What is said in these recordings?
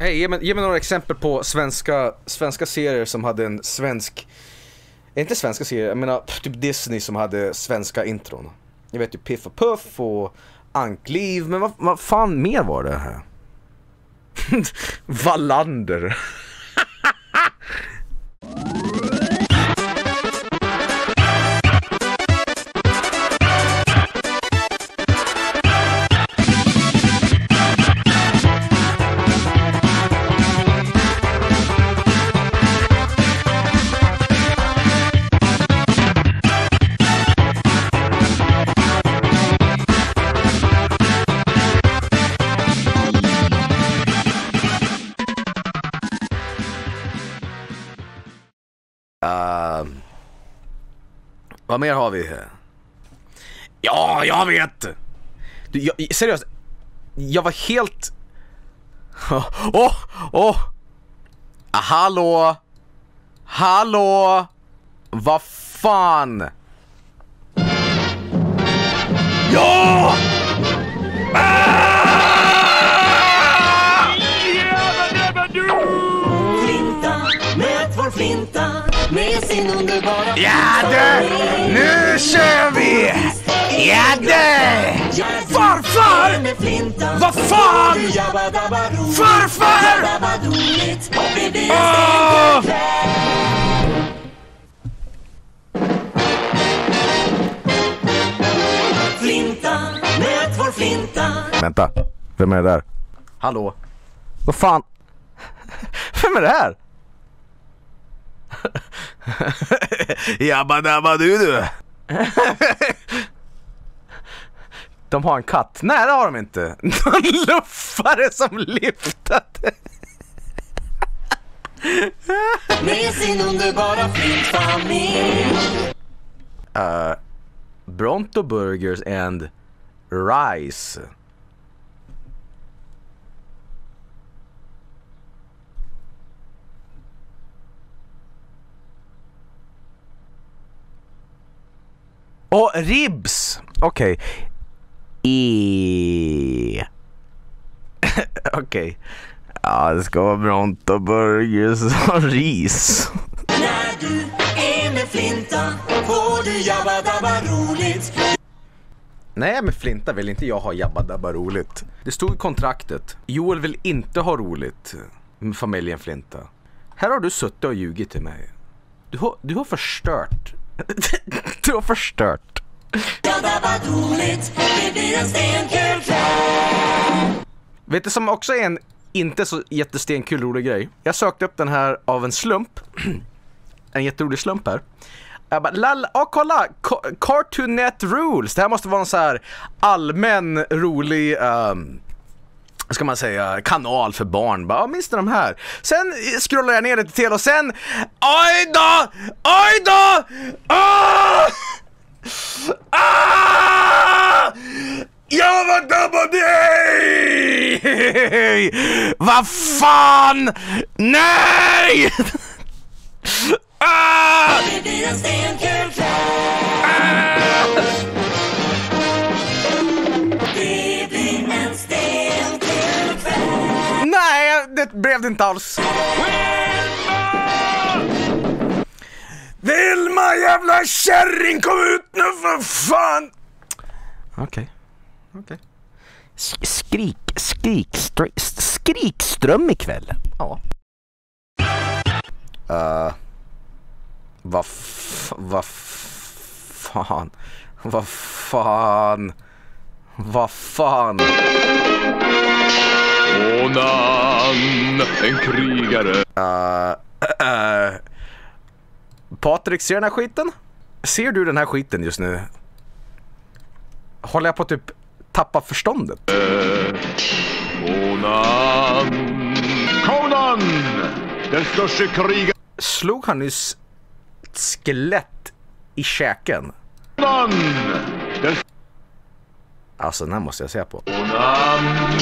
Hej, ge mig några exempel på svenska serier som hade en svensk... Inte svenska serier, jag menar typ Disney som hade svenska intron. Jag vet ju Piff och Puff och Ankliv, men vad fan mer var det här? Wallander. Vad mer har vi här? Ja, jag vet! Seriöst, jag var helt... Hallå! Vad fan? Ja! Flinta, möt vår flinta med sin underbara... Ja du! Nu kör vi! Ja du! Farfar! Vad fan? Farfar! Flinta, möt vår flinta. Vänta, vem är det där? Hallå? Vad fan? Vem är det här? Jabba dabba du. De har en katt. Nej, det har de inte. Någon luffare som lyftade. Med sin underbara flintfamilj. Bronto Burgers and Rice. Och ribs. Okej. Okej. Ja, det ska vara Bronto Burgers och ris. När du är med flinta får du jabba dabba roligt. Nej, med flinta vill inte jag ha jabba dabba roligt. Det stod i kontraktet. Joel vill inte ha roligt med familjen Flinta. Här har du suttit och ljugit till mig. Du har förstört. Du har förstört. Vet du som också är en inte så jättestenkul rolig grej? Jag sökte upp den här av en slump. En jätterolig slump här. Jag bara, kolla! Cartoon Net Rules. Det här måste vara en så här allmän, rolig... ska man säga, kanal för barn. Bara, minns du de här? Sen scrollar jag ner lite till och sen... Oj då! Jag var dömd dig! Vad fan? Nej! Nej, det blev det inte alls. Vilma jävla kärring, kom ut nu för fan. Okej. Skrikström ikväll. Ja. Vad fan. Onan, en krigare. Patrik, ser den här skiten? Ser du den här skiten just nu? Håller jag på typ tappa förståndet? Conan, den största krigaren. Slog han nyss ett skelett i käken? Conan, den... Alltså, den här måste jag se på. Conan.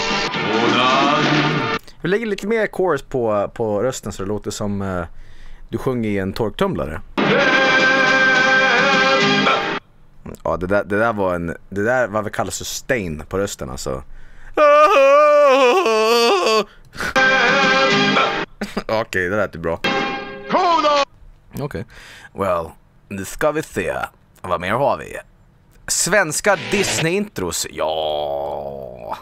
Vi lägger lite mer chorus på rösten så det låter som du sjunger i en torktumlare. Ja, det där var vad vi kallar sustain på rösten, alltså. Okej, det lät ju bra. Okej. Well, nu ska vi se. Vad mer har vi? Svenska Disney-intros. Ja.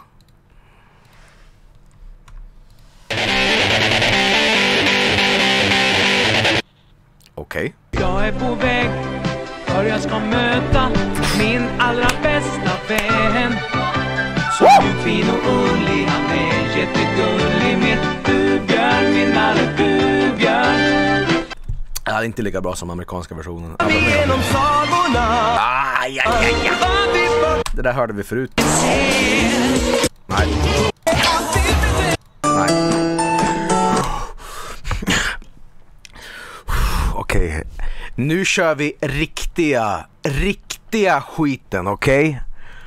Okej. Jag är på väg, för jag ska möta min allra bästa vän. Så fin och ullig, han är jättegullig. Min bubjörn, min allra bubjörn. Ja, det är inte lika bra som amerikanska versionen. Genom sagorna. Det där hörde vi förut. Nej. Nej. Okej. Nu kör vi riktiga skiten, okej?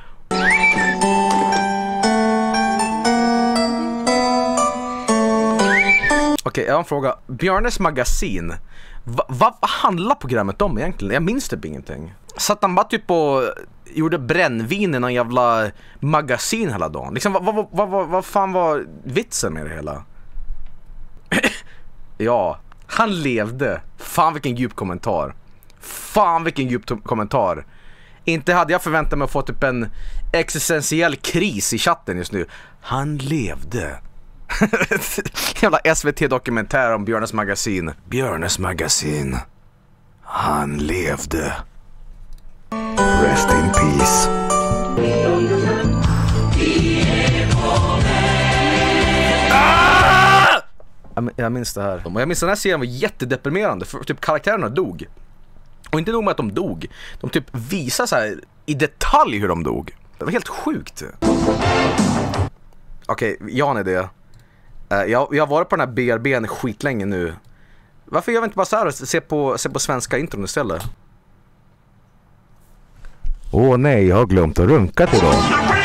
Okej, jag har en fråga. Björnes magasin. Vad handlar programmet om egentligen? Jag minns typ ingenting. Satt han bara typ och gjorde brännvin i någon jävla magasin hela dagen? Liksom, vad fan var vitsen med det hela? Ja, han levde. Fan vilken djup kommentar. Fan vilken djup kommentar. Inte hade jag förväntat mig att få typ en existentiell kris i chatten just nu. Han levde. Jävla SVT-dokumentär om Björnes magasin. Björnes magasin. Han levde. Rest in peace. Ah! Jag minns det här. Och jag minns den här serien var jättedeprimerande. För typ karaktärerna dog. Och inte nog med att de dog. De typ visar så här i detalj hur de dog. Det var helt sjukt. Okej, jag har en idé. Jag har varit på den här BRB:n skitlänge nu. Varför gör vi inte bara så här och se på svenska intron istället? Åh nej, jag har glömt att runka till dem.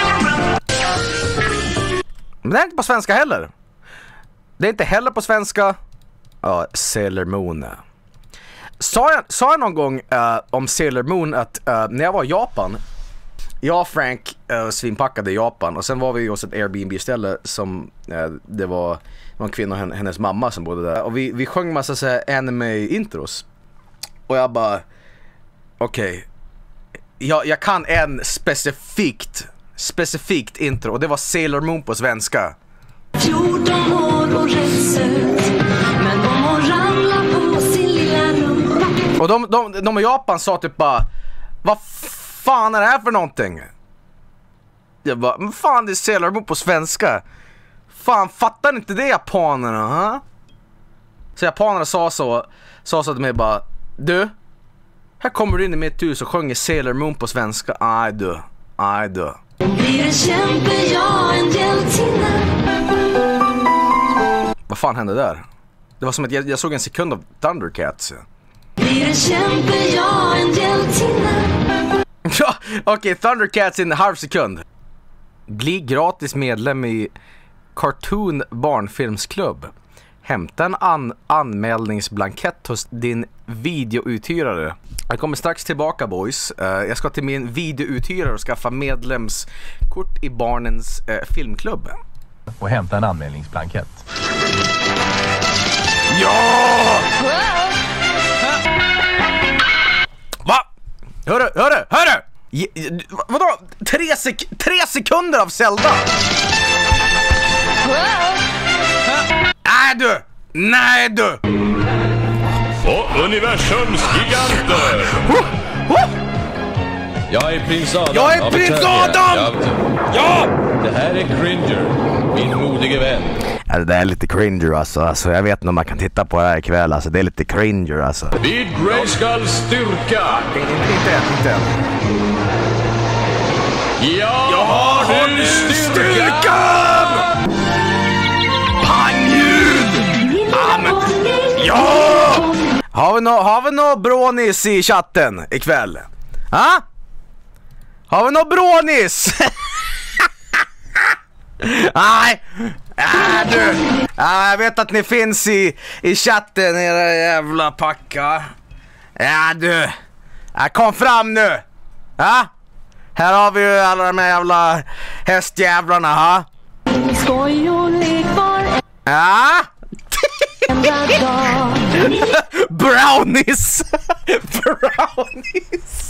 Men det är inte på svenska heller. Det är inte heller på svenska. Ja, Sailor Moon. Sa jag någon gång om Sailor Moon att när jag var i Japan, jag och Frank svinpackade i Japan och sen var vi hos ett Airbnb-ställe som det var en kvinna och hennes mamma som bodde där och vi sjöng massa så här anime-intros och jag bara okej, jag kan en specifikt intro och det var Sailor Moon på svenska. 14 år och rätt söt, men de har ramlat på sin lilla rumpa. Och de i Japan sa typ bara, vad fan är det här för någonting? Jag bara, men fan, det är Sailor Moon på svenska. Fan, fattar inte det japanerna, ha? Så japanerna sa så till mig bara, du, här kommer du in i mitt hus och sjunger Sailor Moon på svenska. Aj du. Blir en kämpe, ja, en hjältinna. Vad fan hände där? Det var som att jag såg en sekund av Thundercats. Blir en kämpe, ja, en hjältinna. Ja, okej, Thundercats i en halv sekund. Bli gratis medlem i Cartoon barnfilmsklubb. Hämta en anmälningsblankett hos din videouthyrare. Jag kommer strax tillbaka, boys. Jag ska till min videouthyrare och skaffa medlemskort i barnens filmklubb. Och hämta en anmälningsblankett. Ja! Va? Hörru! Vadå? 3 sekunder av Zelda? Nej du! Och universums giganter! Jag är prins Adam. Jag är prins Adam! Ja! Det här är Cringer, min modige vän. Ja, det där är lite cringer alltså. Jag vet inte om man kan titta på det här ikväll alltså. Det är lite cringer alltså. Vid Grayskulls styrka! Inte än. Jag har nu styrkan! Pangljud! Ja! Har vi nå brånis i chatten ikväll? Ha? Har vi nå brånis? Nej! Du! Jag vet att ni finns i chatten, era jävla packa. Ja du! Kom fram nu! Ha? Här har vi ju alla de här jävla hästjävlarna, ha? Skoj och lek var Ja? en Brownies! Brownies!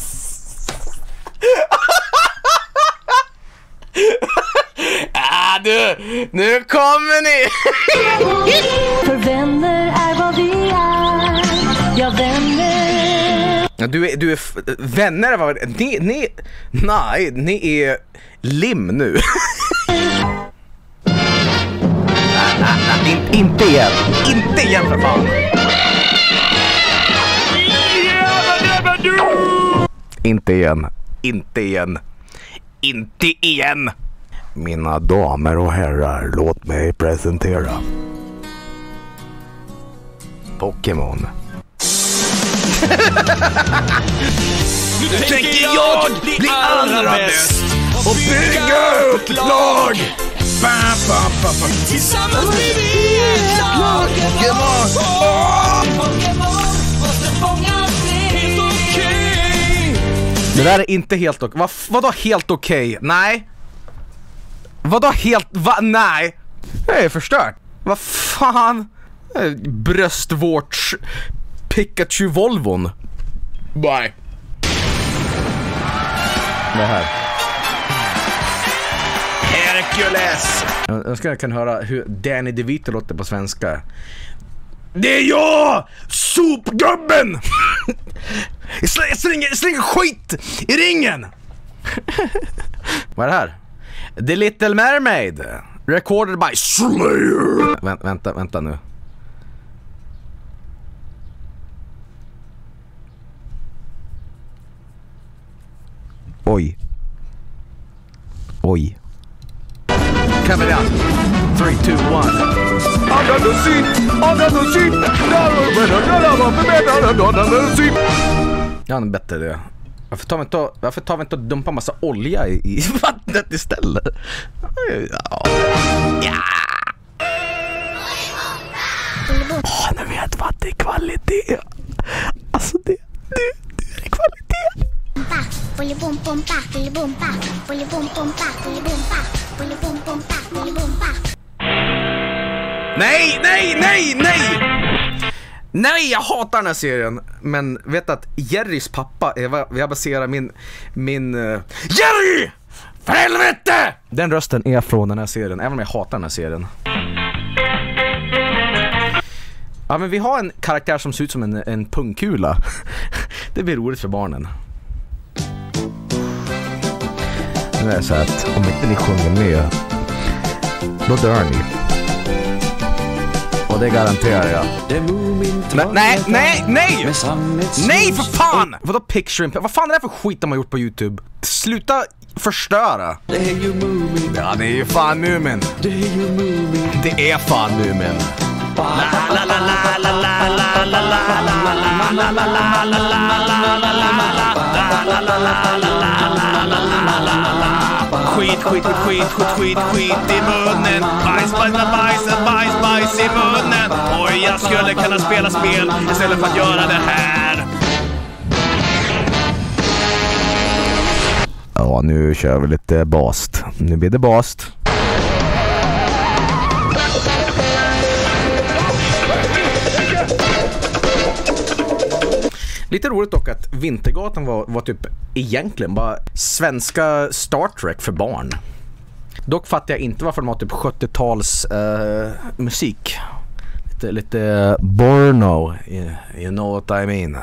Nu kommer ni! För vänner är vad vi är. Ja, vänner. Ja, du är vänner vad ni är lim nu. nej, inte igen. Inte igen för fan. Inte igen. Inte igen. Inte igen. Mina damer och herrar, låt mig presentera Pokémon. Nu tänker jag bli allra bäst och bygga upp lag. Tillsammans blir vi ett lag. Helt okej. Det där är inte helt okej. Vadå helt okej? Nej. Vadå helt... Nej. Det är förstört. Vad fan? Bröstvårts... Pikachu-Volvon. Nej. Det här. Hercules. Jag ska kunna höra hur Danny DeVito låter på svenska. Det är jag! Sopgubben! Jag slänger skit i ringen! Vad är det här? The Little Mermaid. Recorded by Slayer. Vänta nu. Oj. Kameraman. 3, 2, 1. Ja, en bättre det. Varför tar vi inte och dumpar massa olja i vattnet istället? Ja. Nu vet vad det är kvalitet. Alltså det är kvalitet. Nej, jag hatar den här serien. Men vet att Jerrys pappa är jag baserar min Jerry! För helvete! Den rösten är från den här serien, även om jag hatar den här serien. Ja, men vi har en karaktär som ser ut som en pungkula. Det blir roligt för barnen. Nu är det så att om inte ni sjunger med, då dör ni. Och det garanterar jag. Nej för fan! Vadå picture in... Vad fan är det för skit de har gjort på YouTube? Sluta förstöra. Det är ju Mumin. Ja, det är ju fan Mumin. Det är ju Mumin. Det är fan Mumin. Skit i munnen. Bajs i munnen. Oj, jag skulle kunna spela spel istället för att göra det här. Ja, nu kör vi lite bast. Nu blir det bast. Lite roligt dock att Vintergatan var typ egentligen bara svenska Star Trek för barn. Dock fattar jag inte varför de har typ 70-tals musik. Lite Borno, you know what I mean.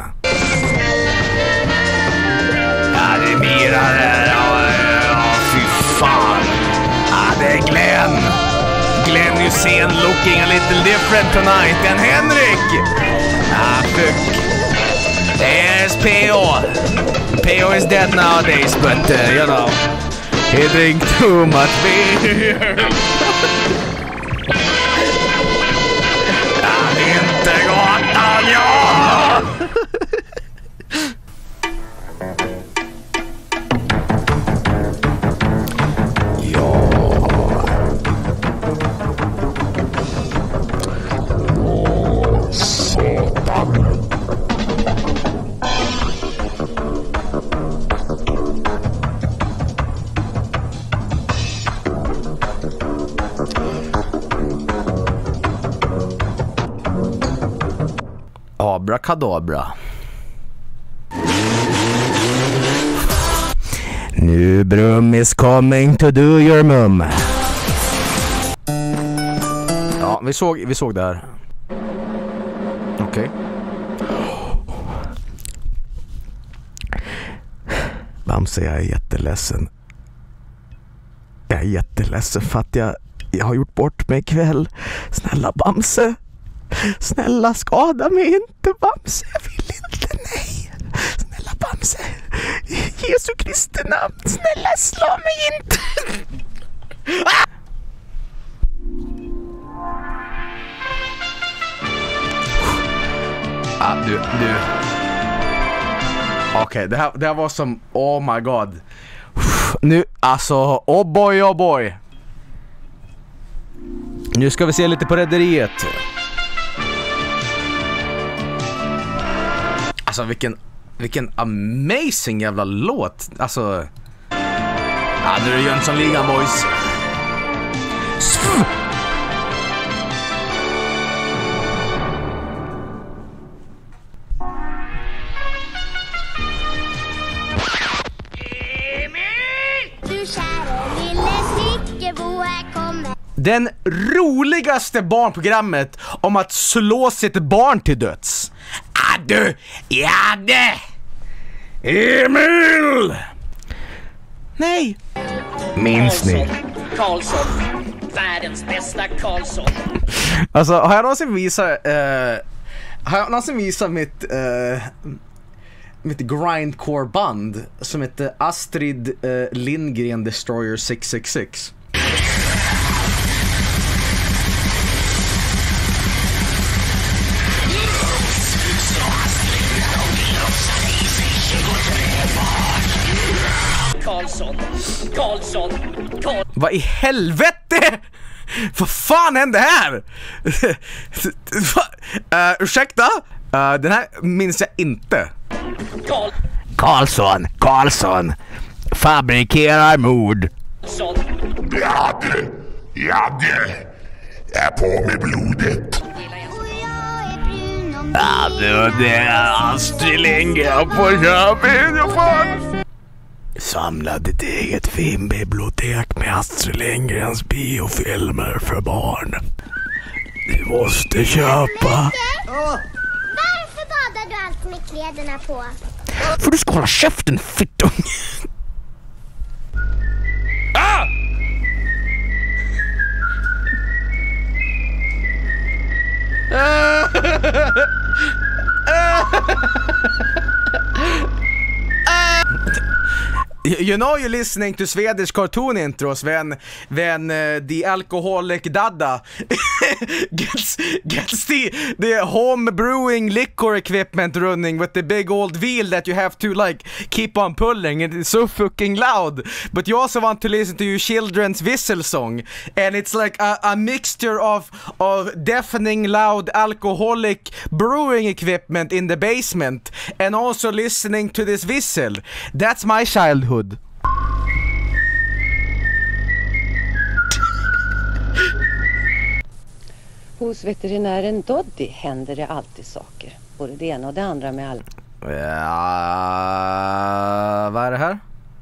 Ja, det är Mira där. Ja, fy fan. Ja, det är Glenn. Glenn Hussein looking a little different tonight than Henrik. Ja, fuck. There's P.O. P.O. is dead nowadays, but you know, he drink too much beer. Inte gatan, ja! Abrakadabra. Nu Brum is coming to do your mum. Ja, vi såg det här. Okej. Bamse, jag är jätteledsen. Jag är jätteledsen för att jag har gjort bort mig ikväll. Snälla Bamse. Snälla skada mig inte, Bamse. Jag vill inte, nej. Snälla Bamse. I Jesu Kristi namn. Snälla slå mig inte. Du. Okej, det här var som, oh my god. Nu, alltså, oh boy. Nu ska vi se lite på rederiet. Alltså vilken amazing jävla låt. Alltså, ja, nu är det Jönssonligan, boys. Den roligaste barnprogrammet om att slå sitt barn till döds. Du, ja det. Emil! Nej. Minns ni? Karlsson, världens bästa Karlsson. Alltså, har jag någonsin visat mitt grindcore band som heter Astrid Lindgren Destroyer 666? Karlsson. Vad i helvete? Vad fan hände här? Ursäkta? Den här minns jag inte. Karlsson. Fabrikerar mord. Ja, det är på med blodet. Det är Astrid Lindgren på köpet. Samlade ett eget filmbibliotek med Astrid Lindgrens biofilmer för barn. Du måste köpa. Varför badar du alltid med kläderna på? För du ska hålla käften, fittung. Ah! You know you're listening to Swedish cartoon intros when the alcoholic dada gets the home brewing liquor equipment running with the big old wheel that you have to like keep on pulling, and it's so fucking loud. But you also want to listen to your children's whistle song, and it's like a mixture of deafening loud alcoholic brewing equipment in the basement and also listening to this whistle. That's my childhood. Hos veterinären Doddy händer det alltid saker. Både det ena och det andra med all... Ja, vad är det här?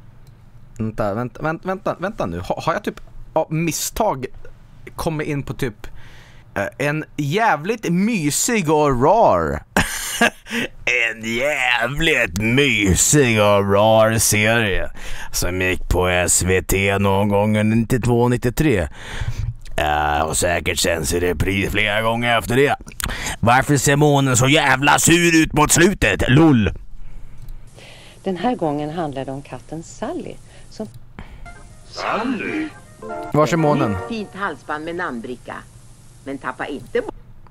Vänta nu. Har jag typ av misstag kommit in på typ en jävligt mysig och rar en jävligt mysig och rar serie som gick på SVT någon gång 92-93. Och säkert känns i repris flera gånger efter det. Varför ser månen så jävla sur ut mot slutet? Lull. Den här gången handlar det om katten Sally som... Sally? Var är månen? Fint halsband med namnbricka. Men tappa inte...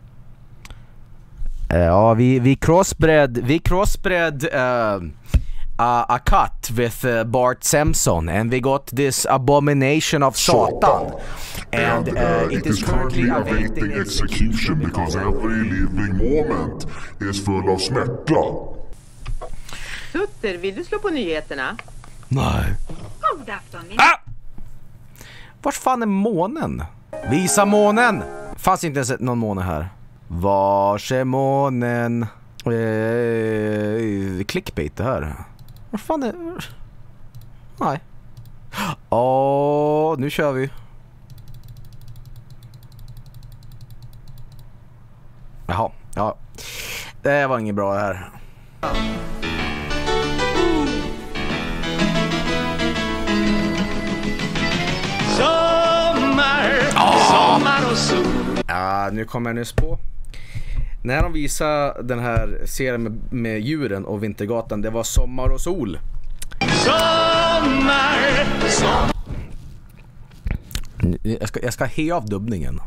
Ja, vi crossbred a cut with Bart Simpson, and we got this abomination of Satan. And it is currently awaiting execution because every living moment is full of smärta. Sutter, vill du slå på nyheterna? Nej. God afton. Vart fan är månen? Visa månen! Fanns inte ens någon måne här. Vars är månen? Clickbait det här. Vad fan är... Nej. Nu kör vi. Jaha, ja. Det var inget bra det här. Sommar och sol. Ja, nu kommer jag nyss på. När de visade den här serien med djuren och Vintergatan, det var sommar och sol. Jag ska he av dubbningen.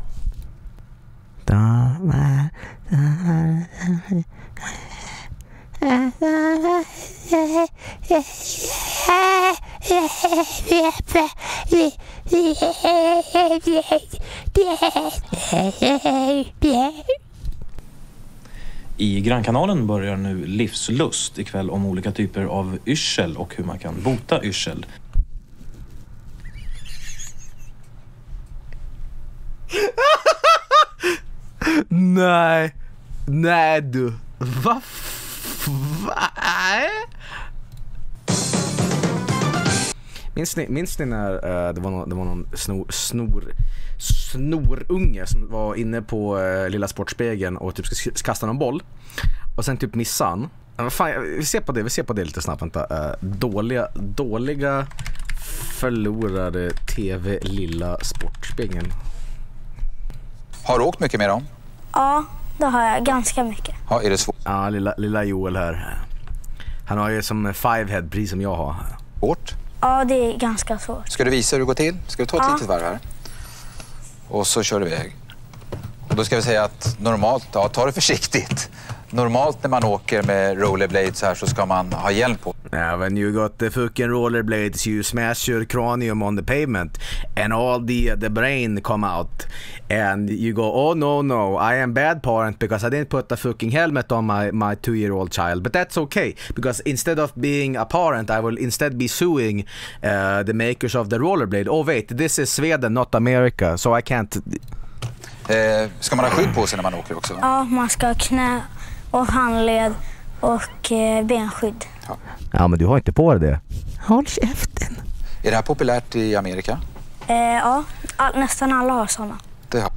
I Grannkanalen börjar nu Livslust ikväll om olika typer av yrsel och hur man kan bota yrsel. Nej du. Va? Minns ni när det var någon snorunge som var inne på lilla Sportspegeln och typ ska kasta någon boll och sen typ missade han. Vi ser på det lite snabbt. Vänta. Dåliga förlorade TV lilla Sportspegeln. Har du åkt mycket med dem? Ja, det har jag ganska mycket. Ja, är det svårt? Ja, lilla Joel här. Han har ju som fivehead precis som jag har. Svårt? Ja, det är ganska svårt. Ska du visa hur det går till? Ska du ta ett litet varv här? Och så kör du iväg. Och då ska vi säga att normalt, ta det försiktigt. Normalt när man åker med rollerblades här så ska man ha hjälm på. Yeah, when you got the fucking rollerblades you smash your cranium on the pavement and all the brain come out and you go, oh no, I am bad parent because I didn't put the fucking helmet on my 2-year-old child, but that's okay because instead of being a parent I will instead be suing the makers of the rollerblade. Oh wait, this is Sweden, not America, so I can't... Ska man ha skydd på sig när man åker också? Ja, man ska ha knä och handled och benskydd. Ja, men du har inte på det. Håll käften. Är det här populärt i Amerika? Ja, nästan alla har såna. Det har.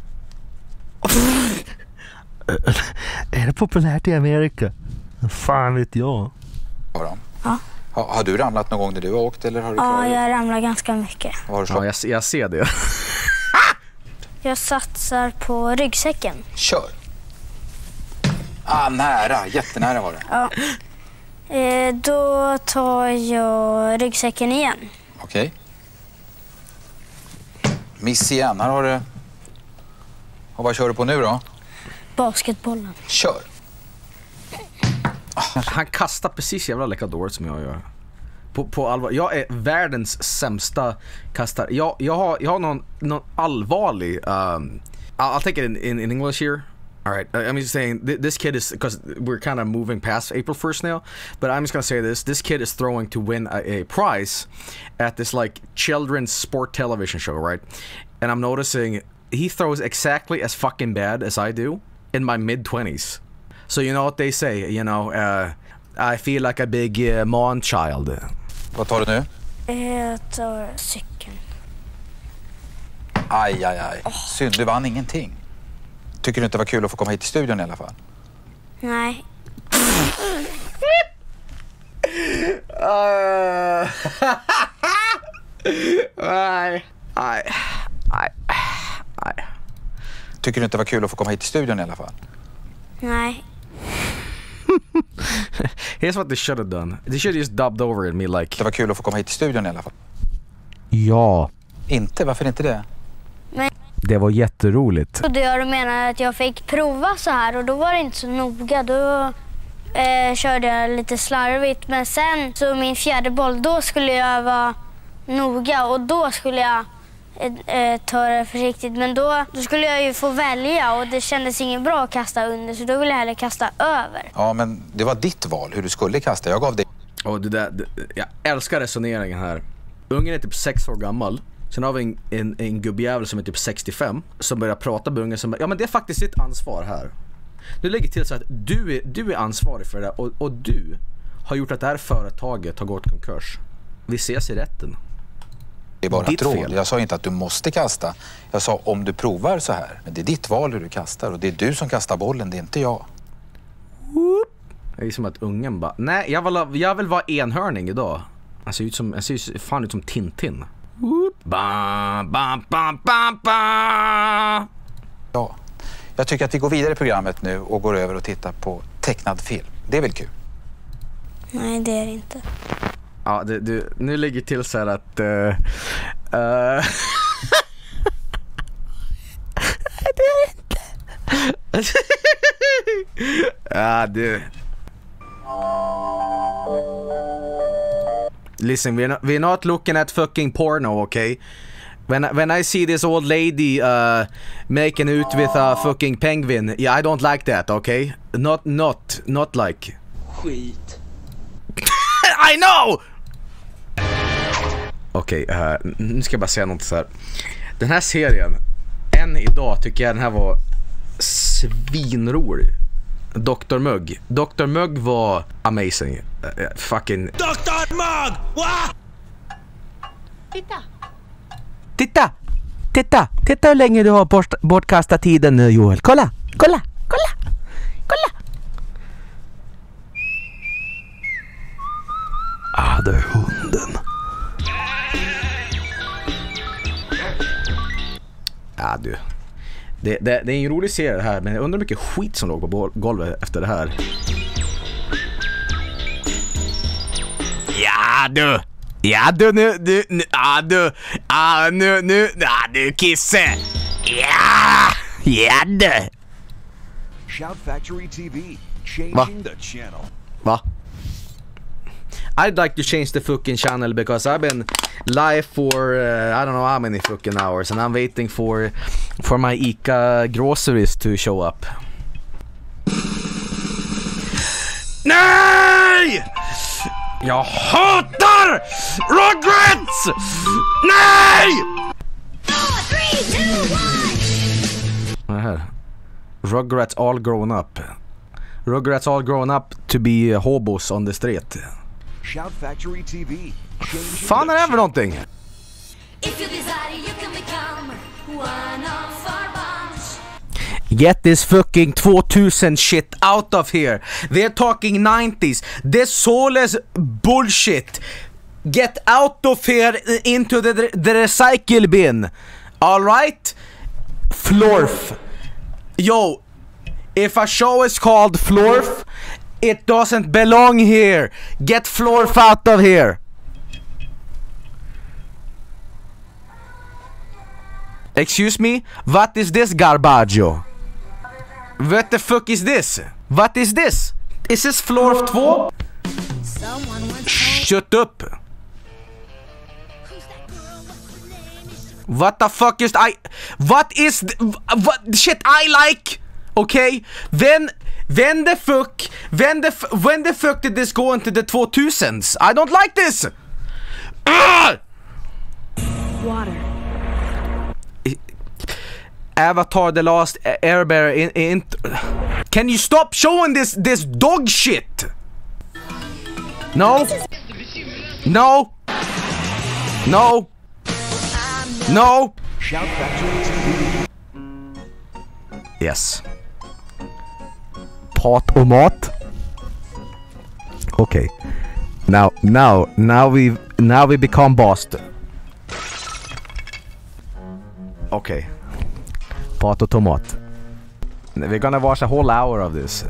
Är det populärt i Amerika? Fan vet jag. Ja. Har du ramlat någon gång när du har åkt? Eller har du ja, jag ramlar ganska mycket. Ja, jag ser det. Jag satsar på ryggsäcken. Kör. Nära. Jättenära var det. Ja. Då tar jag ryggsäcken igen. Okej. Miss igen. Här har du... Och vad kör du på nu då? Basketbollen. Kör. Han kastar precis jävla lika dåligt som jag gör. På allvar. Jag är världens sämsta kastare. Jag har någon allvarlig... I'll take it in English here. All right, I'm just saying this kid is, because we're kind of moving past April 1st now, but I'm just gonna say this kid is throwing to win a prize at this like children's sport television show, right? And I'm noticing he throws exactly as fucking bad as I do in my mid-20s. So you know what they say, you know, I feel like a big man child. Vad tar du nu? Jag tar cykeln. Aj. Synd, du vann ingenting. Tycker du inte det var kul att få komma hit till studion i alla fall? Nej. Nej. Tycker du inte det var kul att få komma hit till studion i alla fall? Nej. Here's what they should have done. They should have just dubbed over me like... Det var kul att få komma hit till studion i alla fall. Ja. Inte? Varför inte det? Men... Det var jätteroligt. Och du menar att jag fick prova så här och då var det inte så noga. Då körde jag lite slarvigt. Men sen så min fjärde boll, då skulle jag vara noga och då skulle jag ta det försiktigt. Men då skulle jag ju få välja och det kändes inget bra att kasta under så då ville jag hellre kasta över. Ja, men det var ditt val hur du skulle kasta. Jag gav dig... Jag älskar resoneringen här. Ungen är typ 6 år gammal. Sen har vi en gubbjävel som är typ 65 som börjar prata med ungen som ja men det är faktiskt ditt ansvar här. Nu lägger till så att du är ansvarig för det och du har gjort att det här företaget har gått konkurs. Vi ses i rätten. Det är bara troll. Jag sa inte att du måste kasta. Jag sa om du provar så här. Men det är ditt val hur du kastar och det är du som kastar bollen, det är inte jag. Det är som att ungen bara, nej, jag vill vara enhörning idag. Han ser fan ut som Tintin. Ja, jag tycker att vi går vidare i programmet nu och går över och tittar på tecknad film. Det är väl kul? Nej, det är det inte. Ja, nu ligger till så här att... Nej, det är det inte. Ja, du... Listen, we're not looking at fucking porno, okay? When I see this old lady making out with a fucking penguin, yeah, I don't like that, okay? Not like. Skit. I know! Okej, nu ska jag bara säga något så här. Den här serien, än idag tycker jag den här var svinrolig. Dr. Mugg var amazing. Fucking Dr. Mugg! What? Titta hur länge du har bortkastat tiden nu, Joel. Kolla. Ah, det är hunden. Ja, du. Det är en rolig serie det här, men jag undrar hur mycket skit som låg på golvet efter det här. Nu Kisse. Du. Shout Factory TV, changing the channel. Va? I'd like to change the fucking channel because I've been live for I don't know how many fucking hours and I'm waiting for my Ica groceries to show up. Nej! Jag hatar Rugrats! Nej! 4, 3, 2, 1. Vad är det här? Rugrats all grown up. Rugrats all grown up to be hobos on the street. Shout Factory TV. Fan är det här för någonting? If you desire, you can become one of our bunch. Get this fucking 2000 shit out of here. They're talking 90s. This soulless bullshit. Get out of here into the recycle bin. All right? Florf. Yo, if a show is called Florf, it doesn't belong here. Get Florf out of here. Excuse me? What is this garbaggio? What the fuck is this? What is this? Is this Florf 2? Shut up. What the fuck is what shit I like? Okay? When the fuck did this go into the 2000s? I don't like this. Water. Avatar The Last Airbender in Can you stop showing this dog shit? No. No. No. No. Shout Factory TV. Yes. Pot och mat. Okay. Now we become bossed. Okay. Pot och tomat. We're gonna watch a whole hour of this.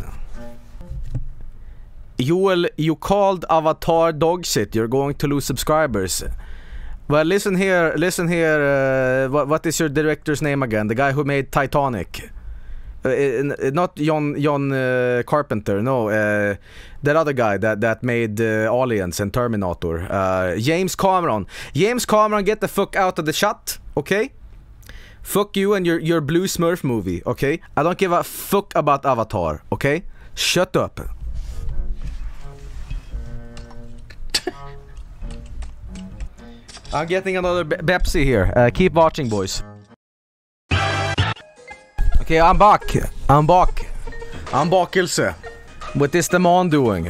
Joel, you called Avatar dog shit. You're going to lose subscribers. Well, listen here. What is your director's name again? The guy who made Titanic. Not John Carpenter. No, that other guy that made Aliens and Terminator. James Cameron. James Cameron, get the fuck out of the shot. Okay. Fuck you and your blue Smurf movie, okay? I don't give a fuck about Avatar, okay? Shut up. I'm getting another Pepsi here. Keep watching, boys. Okay, I'm back. Bakelse. What is the man doing?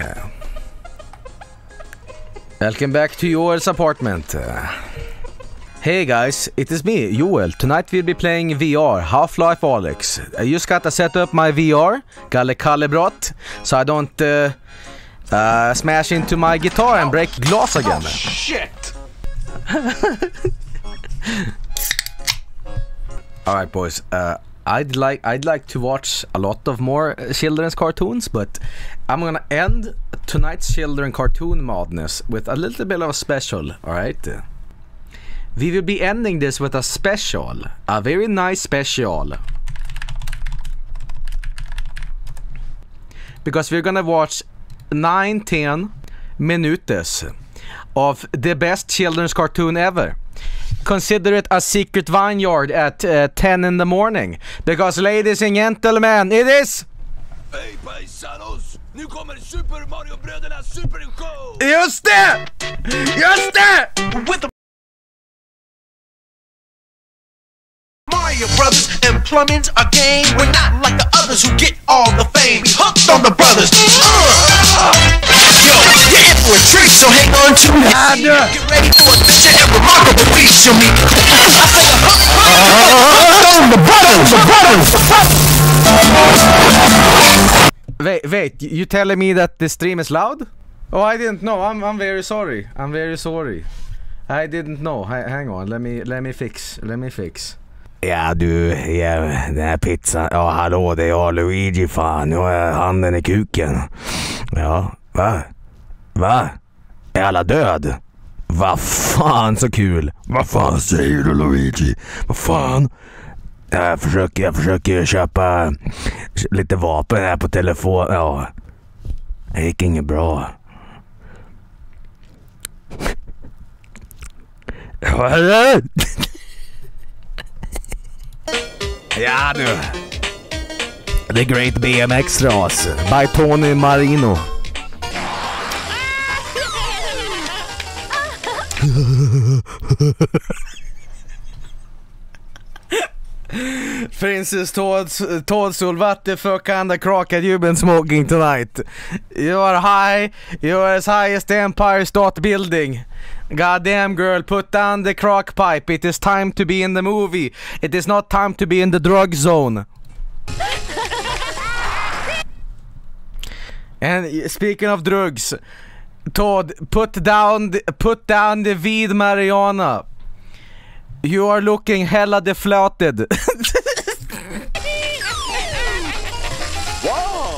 Welcome back to Joel's apartment. Hey guys, it is me, Joel. Tonight we'll be playing VR, Half-Life Alyx. I just gotta set up my VR, calibrate, so I don't smash into my guitar and break glass again. Oh, shit! Alright boys, I'd like to watch a lot of more children's cartoons, but I'm gonna end tonight's children cartoon madness with a little bit of a special, alright? We will be ending this with a special, a very nice special. Because we're gonna watch 9-10 minutes of the best children's cartoon ever. Consider it a secret vineyard at 10 in the morning. Because ladies and gentlemen, it is... Hej paisanos! Nu kommer Super Mario-bröderna Supershow! Just det! Just det! With the Mario Brothers and plumbing's a game. We're not like the others who get all the fame. We hooked on the brothers. Yo, you're in for a treat, so hang on to me. Get ready for adventure and remarkable feats you'll meet. I say hooked on the brothers. Wait, you telling me that the stream is loud? Oh, I didn't know. I'm very sorry. I'm very sorry. I didn't know. Hang on. Let me fix. Ja du, den här pizzan. Ja hallå, det är jag Luigi fan. Nu har jag handen i kuken. Ja, va? Är alla död? Vad fan så kul. Vad fan säger du Luigi? Vad fan? Jag försöker köpa lite vapen här på telefon. Ja, det gick inget bra. Ja du. The Great BMX Race by Tony Marino. Princess Toadstool, what the fuck kind of crack have you been smoking tonight? You are high, you are as high as the Empire State Building. Goddamn girl, put down the crack pipe. It is time to be in the movie. It is not time to be in the drug zone. And speaking of drugs, Todd, put down the weed marijuana. You are looking hella deflated. Whoa!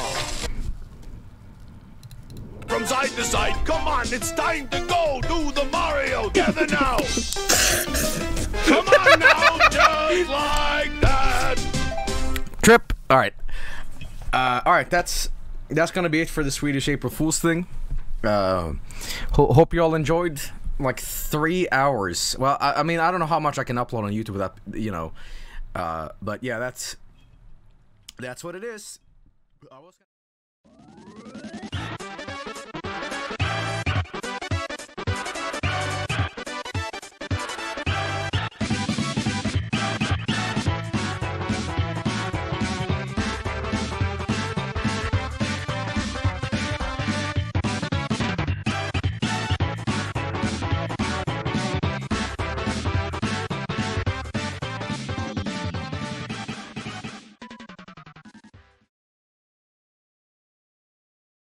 From side to side, come on, it's time to go. Do the Mario together now. Come on now, just like that. Trip. All right. That's gonna be it for the Swedish April Fool's thing. Hope you all enjoyed. Like 3 hours. Well, I mean, I don't know how much I can upload on YouTube without, you know. But yeah, that's what it is.